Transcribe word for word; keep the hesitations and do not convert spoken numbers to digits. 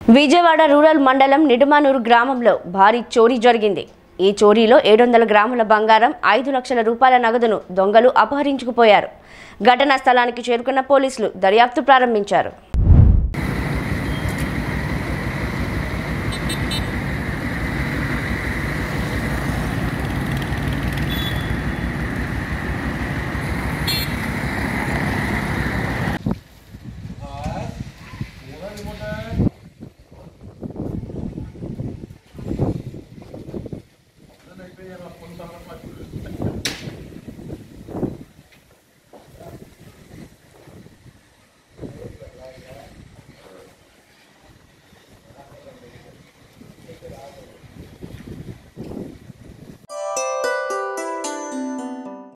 Vijayawada rural మండలం నిడుమానూరు గ్రామంలో భారీ చోరీ జరిగింది. ఈ చోరీలో ఏడు వందల గ్రాముల బంగారం, ఐదు లక్షల రూపాయల నగదును దొంగలు అపహరించుకుపోయారు. ఘటనా స్థలానికి చేరుకున్న పోలీసులు దర్యాప్తు ప్రారంభించారు.